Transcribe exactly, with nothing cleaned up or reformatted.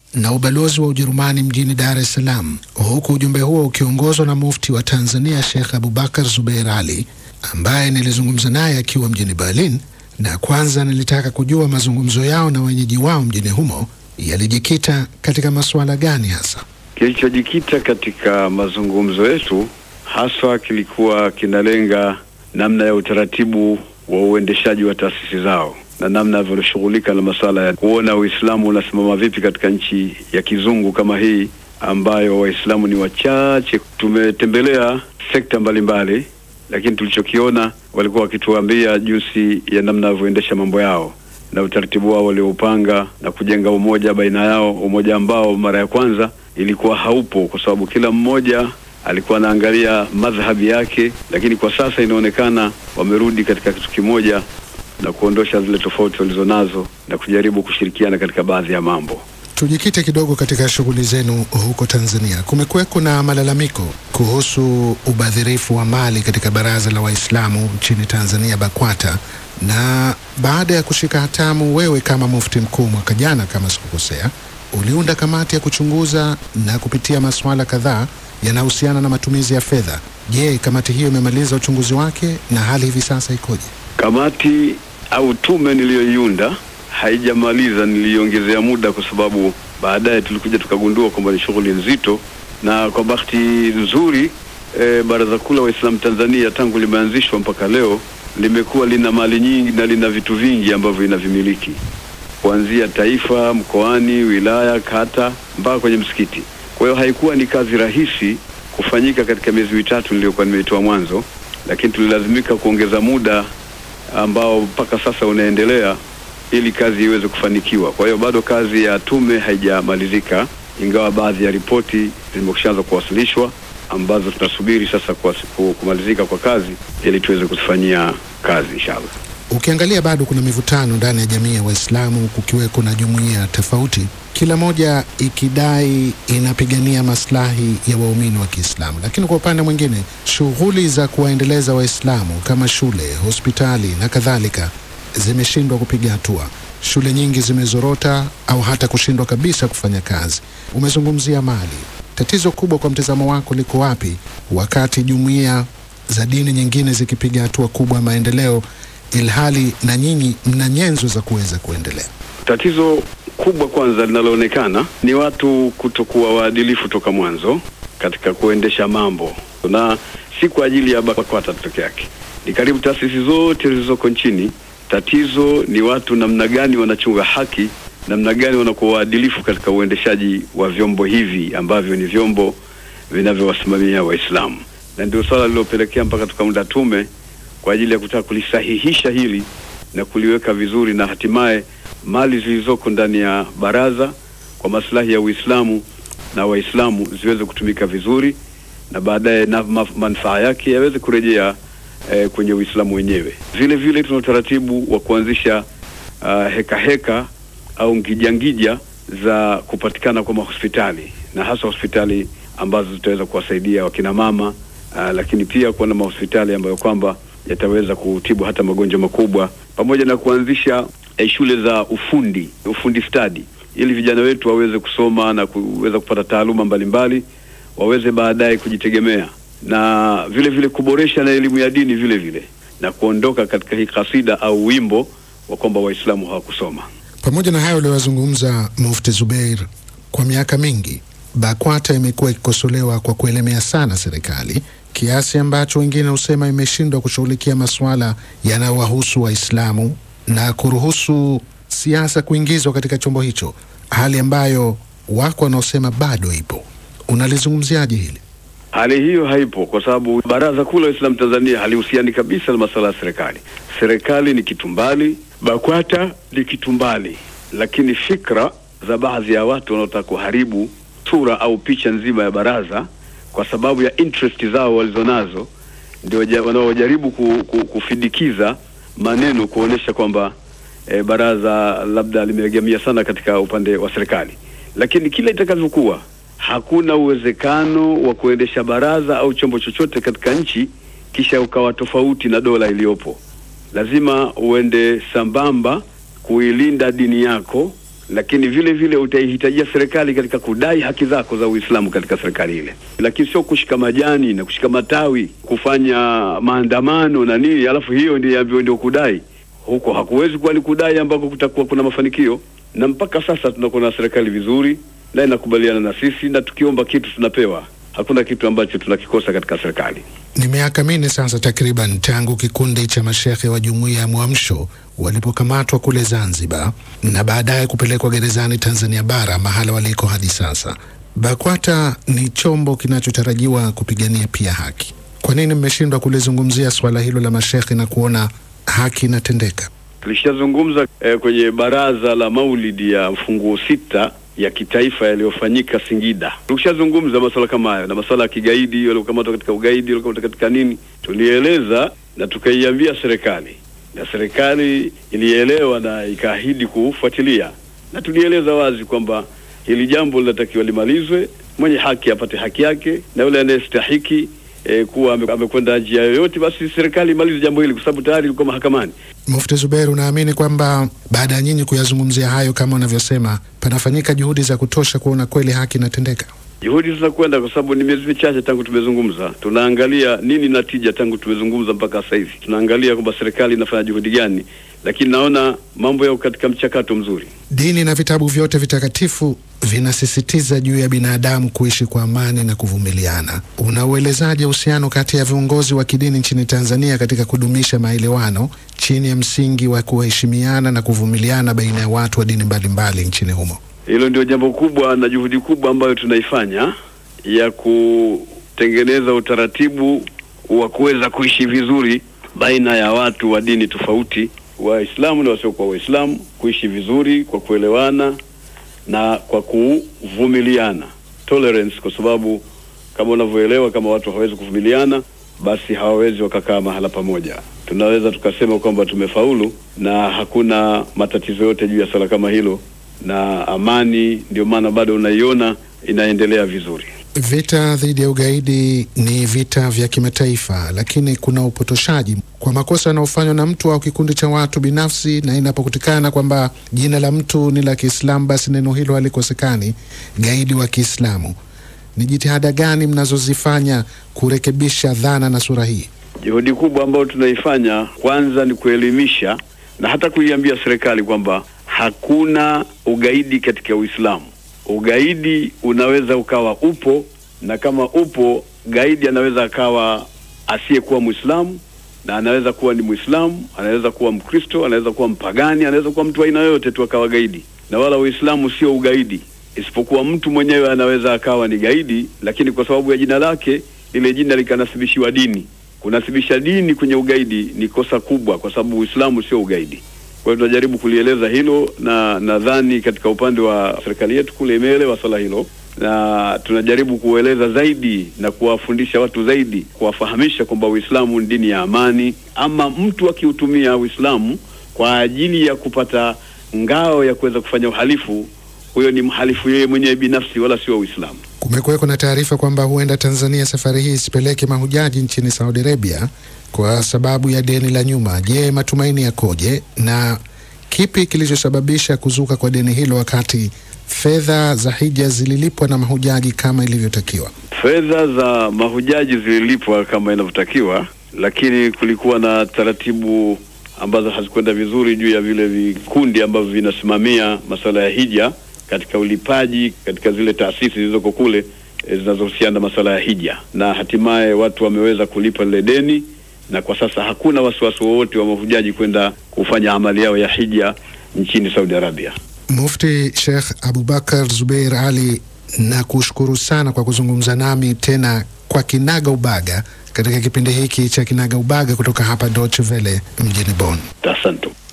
na ubalozi wa Ujerumani mjini Dar es Salaam, huku ujumbe huo ukiongozwa na mufti wa Tanzania Sheikh Abubakar Zubeir Ali, ambaye nilizungumza naye akiwa mjini Berlin, na kwanza nilitaka kujua mazungumzo yao na wenyeji wao mjini humo yalijikita katika masuala gani hasa. Kilichojikita katika mazungumzo yetu haswa kilikuwa kinalenga namna ya utaratibu wa uendeshaji wa taasisi zao na namna wanavyoshughulika na masuala ya kuona Uislamu unasimama vipi katika nchi ya kizungu kama hii ambayo Waislamu ni wachache. Tumetembelea sekta mbalimbali, lakini tulichokiona walikuwa wakituambia jinsi ya namna wanavyoendesha mambo yao na utaratibu wao walioupanga na kujenga umoja baina yao, umoja ambao mara ya kwanza ilikuwa haupo kwa sababu kila mmoja alikuwa anaangalia madhhabi yake, lakini kwa sasa inaonekana wamerudi katika kitu kimoja na kuondosha zile tofauti walizonazo na kujaribu kushirikiana katika baadhi ya mambo. Tujikite kidogo katika shughuli zenu huko Tanzania. Kumekuweko na malalamiko kuhusu ubadhirifu wa mali katika Baraza la Waislamu nchini Tanzania, BAKWATA, na baada ya kushika hatamu wewe kama mufti mkuu mwaka jana kama sikukosea, uliunda kamati ya kuchunguza na kupitia masuala kadhaa yanahusiana na matumizi ya fedha. Je, kamati hiyo imemaliza uchunguzi wake na hali hivi sasa ikoje? Kamati au tume niliyoiunda haijamaliza, niliongezea muda kwa sababu baadaye tulikuja tukagundua kwamba ni shughuli nzito, na kwa bahati nzuri e, Baraza Kuu la Waislamu Tanzania tangu limeanzishwa mpaka leo limekuwa lina mali nyingi na lina vitu vingi ambavyo inavimiliki, kuanzia taifa, mkoani, wilaya, kata mpaka kwenye msikiti. Kwa hiyo haikuwa ni kazi rahisi kufanyika katika miezi mitatu niliyokuwa nimeitoa mwanzo, lakini tulilazimika kuongeza muda ambao mpaka sasa unaendelea ili kazi iweze kufanikiwa. Kwa hiyo bado kazi ya tume haijamalizika, ingawa baadhi ya ripoti zimeshaanza kuwasilishwa ambazo tunasubiri sasa kwa kumalizika kwa kazi ili tuweze kufanyia kazi inshallah. Ukiangalia bado kuna mivutano ndani ya jamii ya Waislamu, kukiwe kuna jumuiya tofauti, kila moja ikidai inapigania maslahi ya waumini wa Kiislamu. Lakini kwa upande mwingine, shughuli za kuwaendeleza Waislamu kama shule, hospitali na kadhalika zimeshindwa kupiga hatua. Shule nyingi zimezorota au hata kushindwa kabisa kufanya kazi. Umezungumzia mali. Tatizo kubwa kwa mtazamo wako liko wapi wakati jumuiya za dini nyingine zikipiga hatua kubwa ya maendeleo, ilhali na nyinyi mna nyenzo za kuweza kuendelea? Tatizo kubwa kwanza linaloonekana ni watu kutokuwa waadilifu toka mwanzo katika kuendesha mambo, na si kwa ajili ya BAKWATA pekee yake, ni karibu taasisi zote zilizoko nchini. Tatizo ni watu namna gani wanachunga haki, namna gani wanakuwa waadilifu katika uendeshaji wa vyombo hivi ambavyo ni vyombo vinavyowasimamia Waislamu. Na ndio swala lililopelekea mpaka tukaunda tume kwa ajili ya kutaka kulisahihisha hili na kuliweka vizuri, na hatimaye mali zilizoko ndani ya baraza kwa maslahi ya Uislamu na Waislamu ziweze kutumika vizuri, na baadaye na manufaa yake yaweze kurejea eh, kwenye Uislamu wenyewe. Vile vile tuna utaratibu wa kuanzisha uh, heka heka au ngijangija za kupatikana kwa mahospitali, na hasa hospitali ambazo zitaweza kuwasaidia wakina mama, uh, lakini pia kuwa na mahospitali ambayo kwamba yataweza kutibu hata magonjwa makubwa, pamoja na kuanzisha eh, shule za ufundi, ufundi stadi, ili vijana wetu waweze kusoma na kuweza kupata taaluma mbalimbali, waweze baadaye kujitegemea, na vile vile kuboresha na elimu ya dini vile vile, na kuondoka katika hii kasida au wimbo wa kwamba Waislamu hawakusoma. Pamoja na hayo uliyozungumza Mufti Zubeir, kwa miaka mingi BAKWATA imekuwa ikikosolewa kwa kuelemea sana serikali, kiasi ambacho wengine husema imeshindwa kushughulikia masuala yanayowahusu Waislamu na kuruhusu siasa kuingizwa katika chombo hicho, hali ambayo wako wanaosema bado ipo. Unalizungumziaje hili? Hali hiyo haipo kwa sababu Baraza Kuu la Waislamu Tanzania halihusiani kabisa na masuala ya serikali. Serikali ni kitumbali, BAKWATA ni kitumbali, lakini fikra za baadhi ya watu wanaotaka kuharibu sura au picha nzima ya baraza kwa sababu ya interest zao walizonazo ndio wanaojaribu ku, ku, kufidikiza maneno kuonesha kwamba e, baraza labda limeegemea sana katika upande wa serikali. Lakini kila itakavyokuwa, hakuna uwezekano wa kuendesha baraza au chombo chochote katika nchi kisha ukawa tofauti na dola iliyopo. Lazima uende sambamba kuilinda dini yako lakini vile vile utaihitajia serikali katika kudai haki zako za Uislamu katika serikali ile, lakini sio kushika majani na kushika matawi kufanya maandamano na nini alafu hiyo ndio ndio kudai. Huko hakuwezi kuwa ni kudai ambako kutakuwa kuna mafanikio. Na mpaka sasa tunakuwa na serikali vizuri na inakubaliana na sisi, na tukiomba kitu tunapewa. Hakuna kitu ambacho tunakikosa katika serikali. Ni miaka minne sasa takriban tangu kikundi cha mashehe wa Jumuiya ya Mwamsho walipokamatwa kule Zanzibar na baadaye kupelekwa gerezani Tanzania bara, mahala waliko hadi sasa. BAKWATA ni chombo kinachotarajiwa kupigania pia haki. Kwa nini mmeshindwa kulizungumzia swala hilo la mashehe na kuona haki inatendeka? Tulishazungumza eh, kwenye baraza la Maulidi ya mfunguo sita ya kitaifa yaliyofanyika Singida. Tulishazungumza masuala kama hayo na masuala ya kigaidi, waliokamatwa katika ugaidi, waliokamatwa katika nini. Tulieleza na tukaiambia serikali, na serikali ilielewa na ikaahidi kufuatilia, na tulieleza wazi kwamba hili jambo linatakiwa limalizwe, mwenye haki apate haki yake, na yule anayestahiki E, kuwa amekwenda njia yoyote basi serikali imalize jambo hili, kwa sababu tayari liko mahakamani. Mufti Zubeir, unaamini kwamba baada ya nyinyi kuyazungumzia hayo kama unavyosema, panafanyika juhudi za kutosha kuona kweli haki inatendeka? Juhudi zinakwenda, kwa sababu ni miezi michache tangu tumezungumza. Tunaangalia nini natija tangu tumezungumza mpaka sasa hivi. Tunaangalia kwamba serikali inafanya juhudi gani, lakini naona mambo yao katika mchakato mzuri. Dini na vitabu vyote vitakatifu vinasisitiza juu ya binadamu kuishi kwa amani na kuvumiliana. Unauelezaje uhusiano kati ya viongozi wa kidini nchini Tanzania katika kudumisha maelewano chini ya msingi wa kuheshimiana na kuvumiliana baina ya watu wa dini mbalimbali nchini humo? Hilo ndio jambo kubwa na juhudi kubwa ambayo tunaifanya ya kutengeneza utaratibu wa kuweza kuishi vizuri baina ya watu wa dini tofauti, Waislamu na wasiokuwa Waislamu, kuishi vizuri kwa kuelewana na kwa kuvumiliana, tolerance, kwa sababu kama unavyoelewa kama watu hawawezi kuvumiliana basi hawawezi wakakaa mahala pamoja. Tunaweza tukasema kwamba tumefaulu na hakuna matatizo yote juu ya swala kama hilo, na amani ndio maana bado unaiona inaendelea vizuri. Vita dhidi ya ugaidi ni vita vya kimataifa, lakini kuna upotoshaji kwa makosa yanayofanywa na mtu au kikundi cha watu binafsi, na inapokutikana kwamba jina la mtu ni la Kiislamu basi neno hilo halikosekani, gaidi wa Kiislamu. Ni jitihada gani mnazozifanya kurekebisha dhana na sura hii? Juhudi kubwa ambayo tunaifanya kwanza ni kuelimisha na hata kuiambia serikali kwamba hakuna ugaidi katika Uislamu. Ugaidi unaweza ukawa upo, na kama upo, gaidi anaweza akawa asiyekuwa Muislamu, na anaweza kuwa ni Muislamu, anaweza kuwa Mkristo, anaweza kuwa mpagani, anaweza kuwa mtu aina yoyote tu akawa gaidi. Na wala Uislamu sio ugaidi, isipokuwa mtu mwenyewe anaweza akawa ni gaidi, lakini kwa sababu ya jina lake, ile jina likanasibishiwa dini. Kunasibisha dini kwenye ugaidi ni kosa kubwa, kwa sababu Uislamu sio ugaidi. Kwa hiyo tunajaribu kulieleza hilo, na nadhani katika upande wa serikali yetu kule imeelewa swala hilo, na tunajaribu kueleza zaidi na kuwafundisha watu zaidi, kuwafahamisha kwamba Uislamu ni dini ya amani. Ama mtu akiutumia Uislamu kwa ajili ya kupata ngao ya kuweza kufanya uhalifu, huyo ni mhalifu yeye mwenyewe binafsi, wala sio Uislamu. Kumekuwa na taarifa kwamba huenda Tanzania safari hii isipeleke mahujaji nchini Saudi Arabia kwa sababu ya deni la nyuma. Je, matumaini yakoje, na kipi kilichosababisha kuzuka kwa deni hilo wakati fedha za hija zililipwa na mahujaji kama ilivyotakiwa? Fedha za mahujaji zililipwa kama inavyotakiwa, lakini kulikuwa na taratibu ambazo hazikwenda vizuri juu ya vile vikundi ambavyo vinasimamia masuala ya hija katika ulipaji katika zile taasisi zilizoko kule zinazohusiana na masuala ya hija, na hatimaye watu wameweza kulipa lile deni, na kwa sasa hakuna wasiwasi wowote wa mahujaji kwenda kufanya amali yao ya hija nchini Saudi Arabia. Mufti Sheikh Abubakar Zubeir Ali, na kushukuru sana kwa kuzungumza nami tena kwa kinaga ubaga katika kipindi hiki cha Kinaga Ubaga kutoka hapa Deutsche Welle mjini Bonn. Asante.